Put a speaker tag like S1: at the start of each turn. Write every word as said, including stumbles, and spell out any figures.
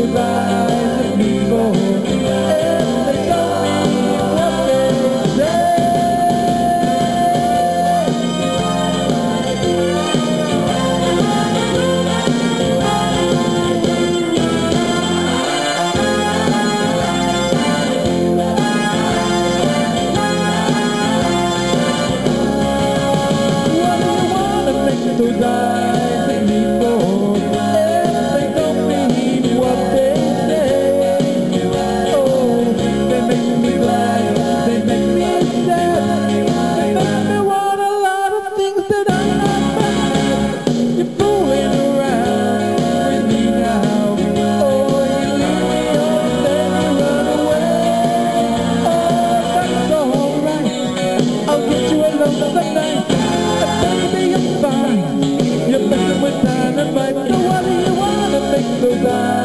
S1: those eyes at me for, and they don't mean what they say. Those eyes at me for, and they don't mean what they say. Oh, they make me glad, they make me sad, they make me want a lot of things that I'm not bad. You're fooling around with me now. Oh, you leave me on, then you run away. Oh, that's alright, I'll get you alone tonight. Baby, you're fine. You're messing with dynamite. So what do you wanna make those eyes?